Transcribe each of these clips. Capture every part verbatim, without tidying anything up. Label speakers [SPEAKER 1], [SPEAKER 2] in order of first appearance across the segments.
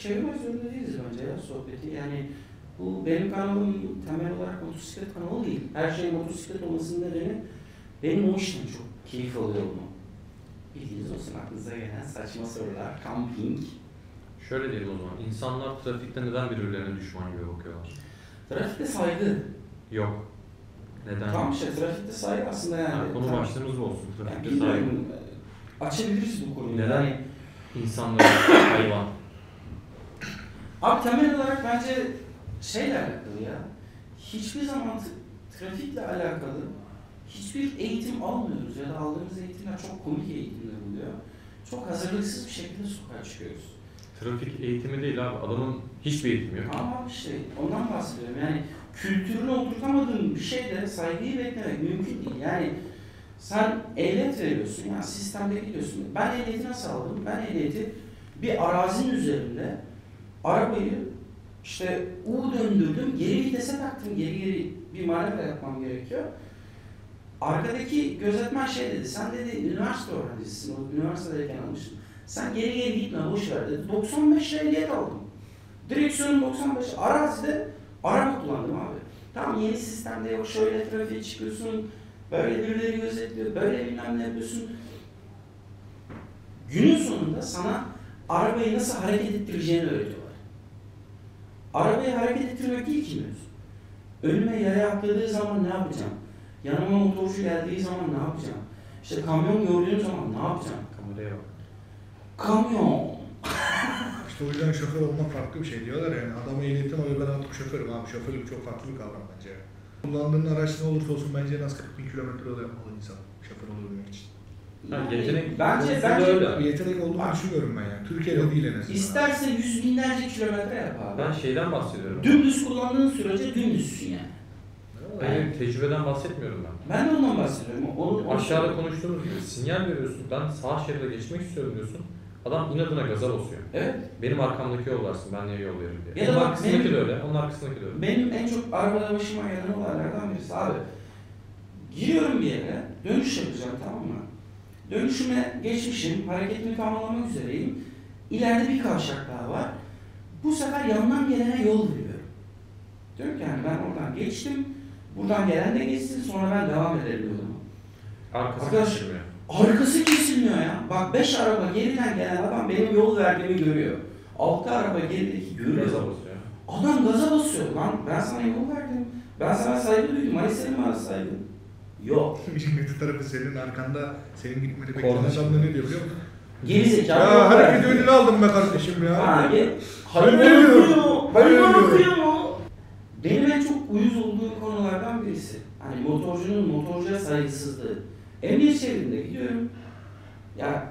[SPEAKER 1] çevirmek zorunda değiliz bence ya sohbeti. Yani bu benim kanalım temel olarak motosiklet kanalı değil. Her şey motosiklet olmasının nedeni benim o işten çok keyif alıyorum. Bildiğiniz olsun aklınıza gelen saçma sorular, camping.
[SPEAKER 2] Şöyle diyelim o zaman, insanlar trafikte neden birbirlerine düşman gibi bakıyorlar?
[SPEAKER 1] Trafikte saygı.
[SPEAKER 2] Yok. Neden?
[SPEAKER 1] Tam şey, trafikte saygı aslında yani.
[SPEAKER 2] yani konu
[SPEAKER 1] tam,
[SPEAKER 2] başlığımız bu olsun. Trafikte
[SPEAKER 1] yani
[SPEAKER 2] saygı.
[SPEAKER 1] Açabiliriz bu konuyu.
[SPEAKER 2] Neden
[SPEAKER 1] Yani,
[SPEAKER 2] insanlar hayvan?
[SPEAKER 1] Abi temel olarak bence şeyle alakalı ya. Hiçbir zaman trafikle alakalı hiçbir eğitim almıyoruz ya da aldığımız eğitimler çok komik eğitimler oluyor. Çok hazırlıksız bir şekilde sokağa çıkıyoruz.
[SPEAKER 2] Trafik eğitimi değil abi, adamın hiçbir eğitimi yok.
[SPEAKER 1] Ama işte ondan bahsediyorum. Yani kültürünü oturtamadığın bir şeyde saygıyı beklemek mümkün değil. Yani sen ehliyet veriyorsun, yani sistemde gidiyorsun. Ben ehliyeti nasıl aldım? Ben ehliyeti bir arazinin üzerinde arabayı işte U döndürdüm, geri vitese taktım, geri geri bir manevra yapmam gerekiyor. Arkadaki gözetmen şey dedi, sen dedi üniversite öğrencisisin, o üniversitedeyken almıştın. Sen geri geri gitme, boş ver dedi. doksan beş ehliyet aldım. Direksiyonum doksan beş, arazide araba kullandım abi. Tamam yeni sistemde yok, şöyle trafiğe çıkıyorsun, böyle birileri gözetliyor, böyle bilmem ne yapıyorsun. Günün sonunda sana arabayı nasıl hareket ettireceğini öğretiyorlar. Arabayı hareket ettirmek değil ki mevzu. Önüme yaya atladığı zaman ne yapacağım? Yanıma motorcu geldiği zaman ne yapacağım? İşte kamyon gördüğüm zaman ne yapacağım?
[SPEAKER 2] Kameraya bak.
[SPEAKER 1] Kamyon.
[SPEAKER 3] İşte o yüzden şoför olmak farklı bir şey diyorlar yani. Adam ehliyetim alıyor, ben artık şoförüm abi. Şoförlük çok farklı bir kavram bence. Kullandığın araç ne olursa olsun bence en az kırk bin kilometre yol yapmalı insan şoför olabilmek için.
[SPEAKER 2] Yani yetenek,
[SPEAKER 1] bence bence
[SPEAKER 2] öyle.
[SPEAKER 3] Bir yetenek olduğunu
[SPEAKER 1] Bak,
[SPEAKER 3] düşünüyorum ben yani. Türkiye'de değil en azından.
[SPEAKER 1] İsterse yüz binlerce kilometre yap abi.
[SPEAKER 2] Ben şeyden bahsediyorum.
[SPEAKER 1] Dümdüz kullandığın sürece dümdüzsün yani.
[SPEAKER 2] Ben tecrübeden bahsetmiyorum ben.
[SPEAKER 1] Ben de ondan bahsediyorum. Onu,
[SPEAKER 2] Aşağıda konuştuğumuz gibi sinyal veriyorsun, ben sağ şeride geçmek istiyorum diyorsun. Adam inadına gaza basıyor.
[SPEAKER 1] Evet.
[SPEAKER 2] Benim arkamdaki yol varsın, ben niye yol veririm diye.
[SPEAKER 1] Ya da
[SPEAKER 2] Onun
[SPEAKER 1] bak
[SPEAKER 2] arkasındaki
[SPEAKER 1] benim-
[SPEAKER 2] de öyle, onun arkasındaki de öyle.
[SPEAKER 1] Benim en çok arabada başıma gelen olaylardan birisi abi. Giriyorum bir yere, dönüş yapacağım tamam mı? Dönüşüme geçmişim, hareketimi tamamlamak üzereyim. İleride bir kavşak daha var. Bu sefer yandan gelene yol veriyorum. Diyorum ki yani ben oradan geçtim, buradan gelen de geçsin, sonra ben devam ederim yoluma.
[SPEAKER 2] Arkası
[SPEAKER 1] Arkadaş-
[SPEAKER 2] geçirmiyor.
[SPEAKER 1] Arkası kesilmiyor ya. Bak beş araba geriden gelen adam benim yol verdiğimi görüyor. Altı araba gerideki görüyor.
[SPEAKER 2] Gaza basıyor.
[SPEAKER 1] Adam gaza basıyor lan. Ben sana yol verdim. Ben sana saygı duydum. Hani senin bana saygın? Yok.
[SPEAKER 3] İşin kötü tarafı senin arkanda senin gitmeni bekleyen
[SPEAKER 2] Korna
[SPEAKER 3] adam da ne diyor biliyor musun?
[SPEAKER 1] Geri zekalı.
[SPEAKER 3] Ya
[SPEAKER 1] yol
[SPEAKER 3] hareket
[SPEAKER 1] verdim.
[SPEAKER 3] önünü aldım be kardeşim ya.
[SPEAKER 1] Ha, ge-
[SPEAKER 3] Ben
[SPEAKER 1] hayvan
[SPEAKER 3] ölüyorum.
[SPEAKER 1] okuyor.
[SPEAKER 3] Ben
[SPEAKER 1] Hayvan
[SPEAKER 3] ölüyorum.
[SPEAKER 1] okuyor mu? Benim en çok uyuz olduğum konulardan birisi. Hani motorcunun motorcuya saygısızlığı. Emniyet şeridinde gidiyorum. Ya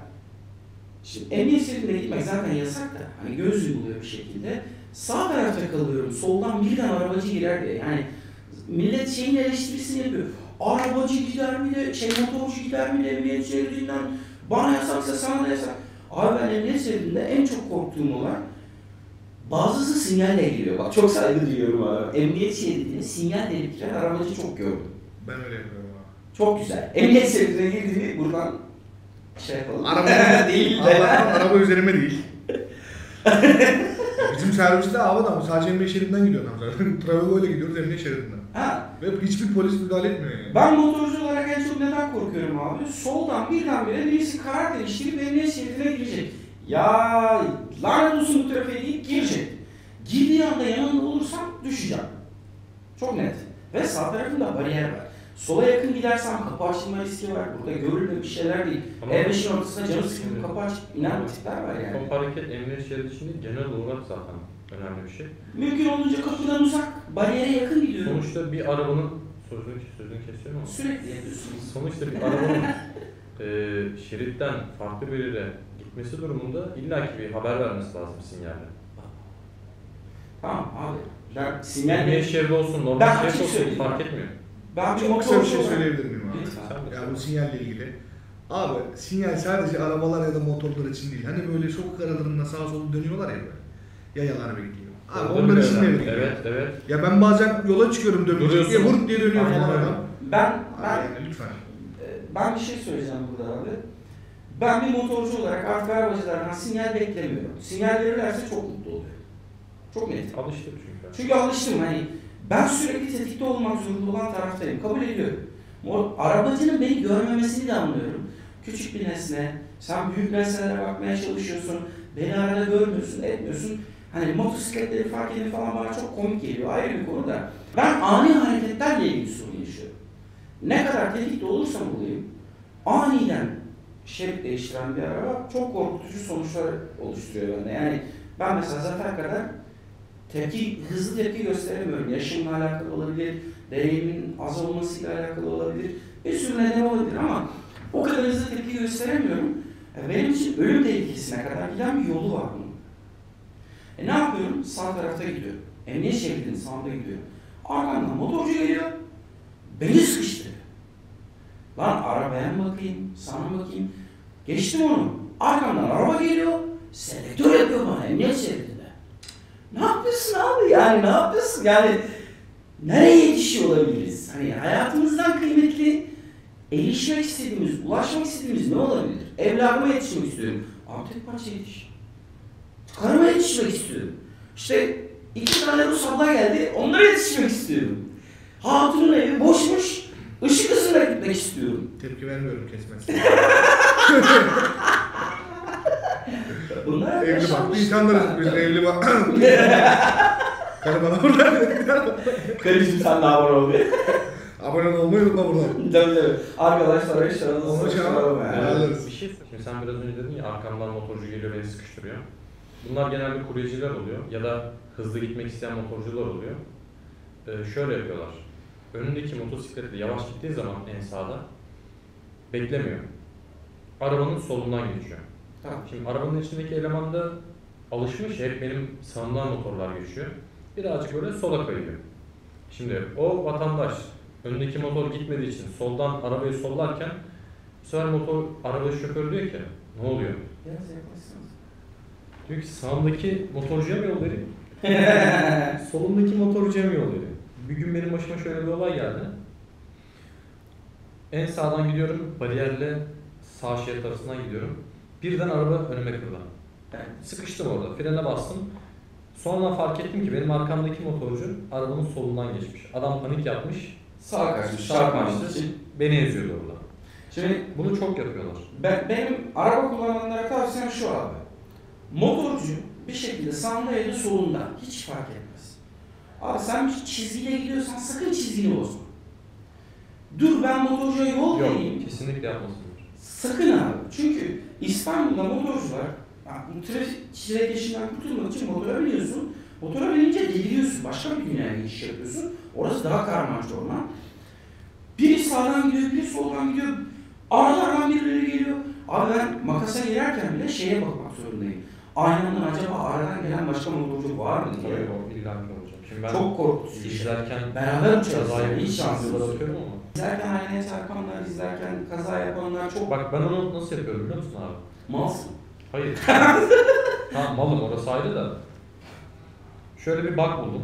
[SPEAKER 1] şimdi emniyet şeridinde gitmek zaten yasak da hani göz yumuluyor bir şekilde. Sağ tarafta kalıyorum. Soldan birden arabacı girer diye. Yani millet şeyin eleştirisini yapıyor. Arabacı gider mi de, şey motorcu gider mi de emniyet şeridinden bana yasaksa sana da yasak. Abi ben emniyet şeridinde en çok korktuğum olay bazısı sinyalle giriyor. Bak çok saygı duyuyorum abi. Emniyet şeridine sinyal delip giren arabacı çok gördüm.
[SPEAKER 3] Ben öyle yapıyorum abi.
[SPEAKER 1] Çok güzel. Emniyet şeridine girdiğini buradan şey yapalım.
[SPEAKER 3] Araba
[SPEAKER 1] değil de.
[SPEAKER 3] Allah'tan araba üzerime değil. Bizim serviste abi adam sadece emniyet şeridinden gidiyor adam zaten. Travego'yla gidiyoruz emniyet şeridinden.
[SPEAKER 1] Ha,
[SPEAKER 3] Ve hiçbir polis müdahale etmiyor yani.
[SPEAKER 1] ben motorcu olarak en çok neden korkuyorum abi? Soldan birdenbire birisi karar değiştirip emniyet şeridine girecek. Ya lanet olsun bu trafiğe deyip girecek. Girdiği anda yanında olursam düşeceğim. Çok net. Ve sağ tarafında bariyer var. Sola yakın gidersem kapı açılma riski var. Burada görülme bir şeyler değil.
[SPEAKER 2] Ama-
[SPEAKER 1] E beşin ortasında canı sıkıp kapı açıp inen tipler var yani.
[SPEAKER 2] Top hareket emniyet şeridi için değil, genel olarak zaten önemli bir şey.
[SPEAKER 1] Mümkün olunca kapıdan uzak, bariyere yakın gidiyorum.
[SPEAKER 2] Sonuçta bir arabanın, sözünü, sözünü kesiyorum ama
[SPEAKER 1] Sürekli yapıyorsunuz.
[SPEAKER 2] sonuçta bir arabanın e, şeritten farklı bir yere gitmesi durumunda illaki bir haber vermesi lazım sinyalle.
[SPEAKER 1] Tamam abi. Ben sinyal
[SPEAKER 2] Emniyet şeridi olsun,
[SPEAKER 1] Ben
[SPEAKER 2] normal
[SPEAKER 1] açık
[SPEAKER 2] şerit olsun
[SPEAKER 1] söyleyeyim.
[SPEAKER 2] fark etmiyor.
[SPEAKER 1] Ben bir
[SPEAKER 3] Çok kısa bir
[SPEAKER 1] motorcu
[SPEAKER 3] şey
[SPEAKER 1] olarak-
[SPEAKER 3] söyleyebilir miyim abi?
[SPEAKER 1] Lütfen.
[SPEAKER 2] Sen de
[SPEAKER 3] Ya
[SPEAKER 2] söyle.
[SPEAKER 3] bu sinyalle ilgili. Abi sinyal sadece arabalar ya da motorlar için değil. Hani böyle sokak aralarında sağa sola dönüyorlar ya böyle. Yayalar bekliyor. Abi
[SPEAKER 2] Orada
[SPEAKER 3] onlar
[SPEAKER 2] bir
[SPEAKER 3] için de
[SPEAKER 2] önemli.
[SPEAKER 3] bekliyor.
[SPEAKER 2] Evet, evet.
[SPEAKER 3] Ya ben bazen yola çıkıyorum dönecek diye
[SPEAKER 2] Duruyorsun.
[SPEAKER 3] vurt diye dönüyor
[SPEAKER 2] Aynen
[SPEAKER 3] falan
[SPEAKER 2] öyle.
[SPEAKER 3] adam.
[SPEAKER 1] Ben,
[SPEAKER 3] Abi
[SPEAKER 1] ben,
[SPEAKER 3] yani lütfen.
[SPEAKER 1] e, ben bir şey söyleyeceğim burada abi. Ben bir motorcu olarak artık arabacılardan sinyal beklemiyorum. Sinyal verirlerse çok mutlu oluyorum. Çok net.
[SPEAKER 2] Alıştık çünkü.
[SPEAKER 1] Çünkü alıştım hani ben sürekli tetikte olmak zorunda olan taraftayım. Kabul ediyorum. O arabacının beni görmemesini de anlıyorum. Küçük bir nesne, sen büyük nesnelere bakmaya çalışıyorsun, beni arada görmüyorsun, etmiyorsun. Hani motosikletleri fark edin falan bana çok komik geliyor, ayrı bir konu da. Ben ani hareketlerle ilgili sorun yaşıyorum. Ne kadar tetikte olursam olayım, aniden şerit değiştiren bir araba çok korkutucu sonuçlar oluşturuyor bende. Yani ben mesela Zafer kadar tepki, hızlı tepki gösteremiyorum. Yaşımla alakalı olabilir, deneyimin az olmasıyla alakalı olabilir, bir sürü neden olabilir ama o kadar hızlı tepki gösteremiyorum. Benim için ölüm tehlikesine kadar giden bir yolu var bunun. E ne yapıyorum? Sağ tarafta gidiyorum. Emniyet şeridinin sağında gidiyorum. Arkamdan motorcu geliyor, beni sıkıştırıyor. Lan arabaya mı bakayım, sana mı bakayım? Geçtim onu. Arkamdan araba geliyor, selektör yapıyor bana emniyet şeridinde. Ne yapıyorsun abi? Yani ne yapıyorsun? Yani nereye yetişiyor olabiliriz? Hani hayatımızdan kıymetli, erişmek istediğimiz, ulaşmak istediğimiz ne olabilir? Evladıma yetişmek istiyorum. Abi tek parça yetiş. Karıma yetişmek istiyorum. İşte iki tane Rus abla geldi, onlara yetişmek istiyorum. Hatunun evi boşmuş, ışık hızına gitmek istiyorum.
[SPEAKER 3] Tepki vermiyorum kesmezsin.
[SPEAKER 1] Bunlar
[SPEAKER 3] Evli bak, insanlarız biz evli bak. Karı bana buradan.
[SPEAKER 1] Karıcığım sen daha var oldu.
[SPEAKER 3] Abone olmayı unutma buradan.
[SPEAKER 1] Tabii tabii. Arkadaşlar eşyalarınızı
[SPEAKER 3] Onu
[SPEAKER 1] sıkıştıralım
[SPEAKER 3] çağır.
[SPEAKER 1] yani.
[SPEAKER 3] Alırız.
[SPEAKER 2] Bir şey Şimdi sen biraz önce dedin ya arkamdan motorcu geliyor beni sıkıştırıyor. Bunlar genelde kuryeciler oluyor ya da hızlı gitmek isteyen motorcular oluyor. Ee, şöyle yapıyorlar. Önündeki motosikletle yavaş gittiği zaman en sağda beklemiyor. Arabanın solundan geçiyor.
[SPEAKER 1] Tamam.
[SPEAKER 2] Şimdi arabanın içindeki eleman da alışmış, hep benim sağımdan motorlar geçiyor. Birazcık böyle sola kayıyor. Şimdi o vatandaş önündeki motor gitmediği için soldan arabayı sollarken bu sefer motor, araba şoförü diyor ki ne oluyor?
[SPEAKER 1] Biraz yaklaşsanız.
[SPEAKER 2] Diyor ki sağımdaki motorcuya mı yol vereyim? Solumdaki motorcuya mı yol vereyim? Bir gün benim başıma şöyle bir olay geldi. En sağdan gidiyorum, bariyerle sağ şerit arasından gidiyorum. Birden araba önüme kırdı. Yani sıkıştım orada, frene bastım. Sonra fark ettim ki benim arkamdaki motorcu arabanın solundan geçmiş. Adam panik yapmış,
[SPEAKER 1] Sağ kaçmış,
[SPEAKER 2] çarpmamıştı,
[SPEAKER 1] için.
[SPEAKER 2] beni eziyordu orada.
[SPEAKER 1] Şimdi
[SPEAKER 2] Bunu çok yapıyorlar.
[SPEAKER 1] ben, benim araba kullananlara tavsiyem şu abi. Motorcu bir şekilde sağında ya da solunda hiç fark etmez. Abi sen bir çizgiyle gidiyorsan sakın çizgini bozma. Dur ben motorcuya yol
[SPEAKER 2] Yok,
[SPEAKER 1] vereyim.
[SPEAKER 2] kesinlikle yapmasınlar.
[SPEAKER 1] Sakın abi. Çünkü İstanbul'da motorcular bu trafik çizelgesinden kurtulmak için motora biniyorsun. Motora binince deliriyorsun. Başka bir dünyaya geçiş yapıyorsun. Orası daha karmaşık orman. Biri sağdan gidiyor, biri soldan gidiyor. Aralardan birileri geliyor. Abi ben makasa girerken bile şeye bakmak zorundayım. Aynanın acaba aradan gelen başka motorcu var mı diye.
[SPEAKER 2] Tabii o illaki olacak. Şimdi ben
[SPEAKER 1] Çok korkutucu bir şey.
[SPEAKER 2] izlerken
[SPEAKER 1] Beraber uçarız.
[SPEAKER 2] kaza
[SPEAKER 1] Yani hiç
[SPEAKER 2] yapıp
[SPEAKER 1] şansımız yok.
[SPEAKER 2] bakıyorum ama.
[SPEAKER 1] İzlerken aynaya çarpanlar, izlerken kaza yapanlar çok
[SPEAKER 2] Bak ben onu nasıl yapıyorum biliyor musun abi?
[SPEAKER 1] malsın.
[SPEAKER 2] Hayır. Tamam malım orası ayrı da. Şöyle bir bak buldum.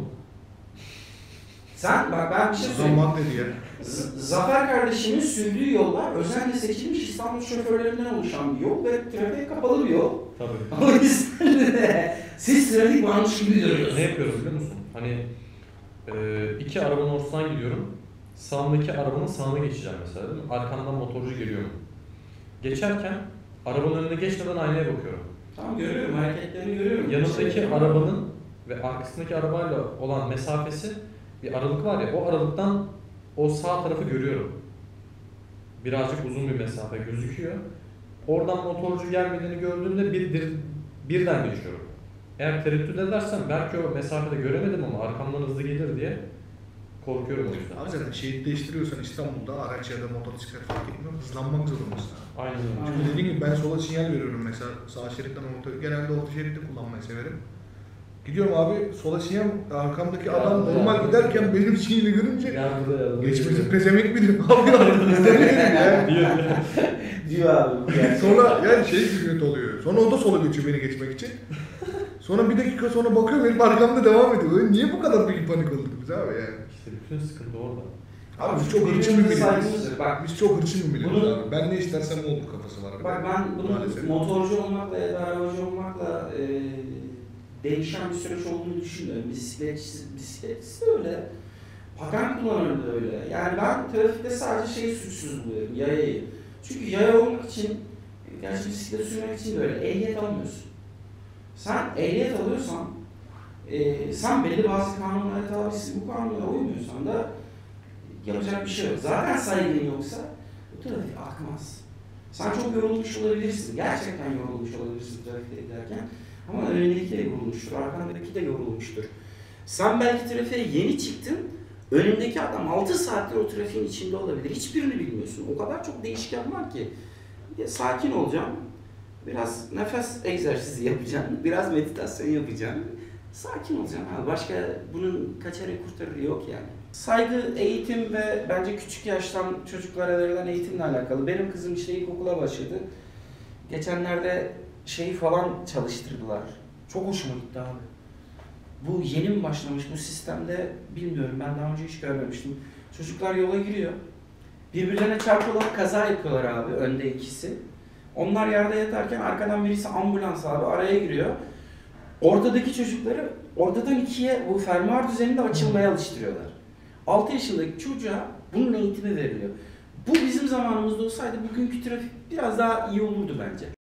[SPEAKER 1] Sen bak ben bir şey söyleyeyim.
[SPEAKER 3] Zaman dedi ya.
[SPEAKER 1] Z- Zafer kardeşimin sürdüğü yollar özenle seçilmiş İstanbul şoförlerinden oluşan bir yol ve trafiğe kapalı bir yol.
[SPEAKER 2] Tabii.
[SPEAKER 1] O yüzden de siz trafik varmış gibi
[SPEAKER 2] Ne
[SPEAKER 1] duruyorsunuz.
[SPEAKER 2] yapıyorum biliyor musun? Hani e, iki arabanın ortasından gidiyorum. Sağımdaki arabanın sağına geçeceğim mesela değil mi? Arkamdan motorcu geliyor mu? Geçerken arabanın önüne geçmeden aynaya bakıyorum.
[SPEAKER 1] Tamam görüyorum, hareketlerini görüyorum.
[SPEAKER 2] Yanındaki
[SPEAKER 1] Şey-
[SPEAKER 2] arabanın ve arkasındaki arabayla olan mesafesi bir aralık var ya, o aralıktan o sağ tarafı görüyorum. Birazcık uzun bir mesafe gözüküyor. Oradan motorcu gelmediğini gördüğümde bir, bir, birden geçiyorum. Eğer tereddüt edersem belki o mesafede göremedim ama arkamdan hızlı gelir diye korkuyorum o yüzden.
[SPEAKER 3] Abi zaten şerit değiştiriyorsan İstanbul'da araç ya da motosiklet fark etmiyor. Hızlanmak zorundasın.
[SPEAKER 2] Aynen öyle.
[SPEAKER 1] Aynen.
[SPEAKER 3] Çünkü dediğim gibi ben sola sinyal veriyorum mesela sağ şeritten orta. Genelde orta şeritte kullanmayı severim. Gidiyorum abi sola sinyal arkamdaki
[SPEAKER 2] Ya,
[SPEAKER 3] adam
[SPEAKER 2] ya.
[SPEAKER 3] normal giderken benim sinyali görünce
[SPEAKER 2] Yardıda yardıda.
[SPEAKER 3] geçmesi pezemek midir? Abi ya izlemeyelim ya.
[SPEAKER 2] Diyor.
[SPEAKER 1] Diyor abi. Yani.
[SPEAKER 3] Sonra yani şey kötü oluyor. Sonra o da sola geçiyor beni geçmek için. Sonra bir dakika sonra bakıyor benim arkamda devam ediyor. Niye bu kadar büyük panik olduk biz abi yani?
[SPEAKER 2] İşte bütün sıkıntı orada.
[SPEAKER 3] Abi biz çok hırçın bir milletiz.
[SPEAKER 1] saygımızdır. Bak,
[SPEAKER 3] Biz çok hırçın bir milletiz
[SPEAKER 1] Bunu-
[SPEAKER 3] abi. Ben ne istersem o olur kafası var.
[SPEAKER 1] bak ben bunun
[SPEAKER 3] Maalesef.
[SPEAKER 1] motorcu olmakla ya da arabacı olmakla e, değişen bir süreç olduğunu düşünmüyorum. Bisikletçisi, bisikletçisi de öyle. Patent kullananı da öyle. Yani ben trafikte sadece şeyi suçsuz buluyorum, yayayı. Çünkü yaya olmak için, gerçi bisiklet sürmek için de öyle, ehliyet almıyorsun. Sen ehliyet alıyorsan, e, sen belli bazı kanunlara tabisin, bu kanunlara uymuyorsan da yapacak bir şey yok. Zaten saygın yoksa bu trafik akmaz. Sen çok yorulmuş olabilirsin, gerçekten yorulmuş olabilirsin trafikte giderken. Ama önündeki de yorulmuştur, arkandaki de yorulmuştur. Sen belki trafiğe yeni çıktın, önündeki adam altı saattir o trafiğin içinde olabilir. Hiçbirini bilmiyorsun. O kadar çok değişken var ki. Bir de sakin olacaksın. Biraz nefes egzersizi yapacaksın. Biraz meditasyon yapacaksın. Sakin olacaksın. Abi. Başka bunun kaçarı kurtarır yok yani. Saygı, eğitim ve bence küçük yaştan çocuklara verilen eğitimle alakalı. Benim kızım işte ilkokula başladı. Geçenlerde şeyi falan çalıştırdılar. Çok hoşuma gitti abi. Bu yeni mi başlamış bu sistemde bilmiyorum. Ben daha önce hiç görmemiştim. Çocuklar yola giriyor. Birbirlerine çarpıyorlar, kaza yapıyorlar abi. Önde ikisi. Onlar yerde yatarken arkadan birisi ambulans abi araya giriyor. Ortadaki çocukları ortadan ikiye bu fermuar düzeninde açılmaya alıştırıyorlar. altı yaşındaki çocuğa bunun eğitimi veriliyor. Bu bizim zamanımızda olsaydı bugünkü trafik biraz daha iyi olurdu bence.